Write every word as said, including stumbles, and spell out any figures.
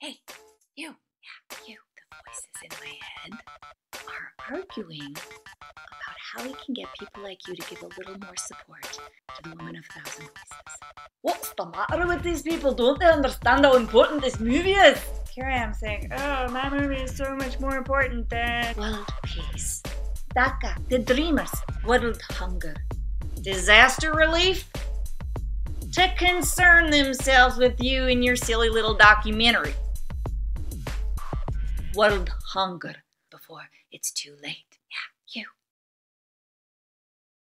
Hey, you, yeah, you, the voices in my head are arguing about how we can get people like you to give a little more support to the Woman of a Thousand Voices. What's the matter with these people? Don't they understand how important this movie is? Here I am saying, oh, my movie is so much more important than World peace. DACA, the Dreamers, world hunger. disaster relief? To concern themselves with you and your silly little documentary. World hunger before it's too late.